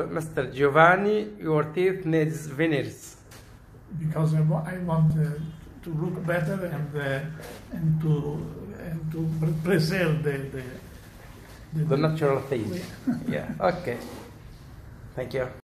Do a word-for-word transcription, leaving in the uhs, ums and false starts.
Mister Giovanni, your teeth needs veneers. Because I, wa I want uh, to look better and uh, and to and to preserve the the, The natural teeth. Yeah. Okay. Thank you.